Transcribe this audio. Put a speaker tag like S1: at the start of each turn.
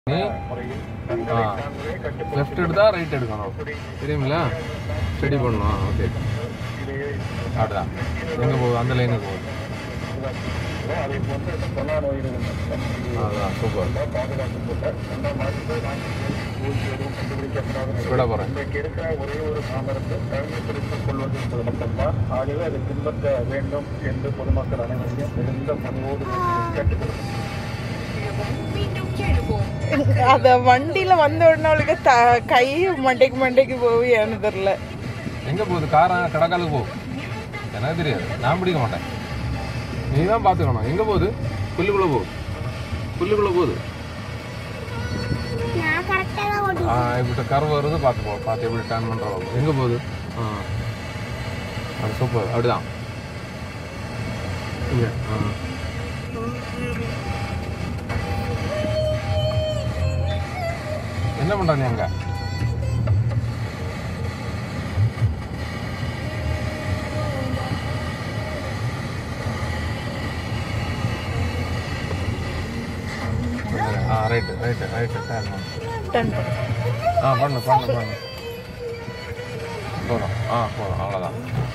S1: Left எடுத்தா right எடுக்கணும் தெரியுமில்ல ஸ்டடி பண்ணணும் ஓகே அப்படிதான் எங்கே போகுது அந்த லைனுக்கு போகுது அதான் சூப்பர் விட போகிறேன்
S2: ஆகவே அதை பின்பற்ற வேண்டும் என்று பொதுமக்கள் அனைவரையும் மிகுந்த பணியோடு கேட்டுக்கொள்கிறேன்.
S3: அத வண்டியில வந்த உடனே அவளுக்கு கை மண்டைக்கு போவியான்னு தெரியல.
S1: எங்க போகுது காரம் கடக்காலுக்கு போகும் எனக்கு தெரியாது நான் பிடிக்க மாட்டேன் நீ தான் பார்த்துக்கணும் எங்க போகுது புல்லுக்குள்ள போகுது இப்படி கர்வ் வருது பார்த்து எப்படி டர்ன் பண்ணுறோம் எங்கே போகுது அது சூப்பர் அப்படிதான் இங்கே என்ன பண்ணுற நீ அங்கே ரைட்டு பண்ணு போதும் போதும் அவ்வளோதான்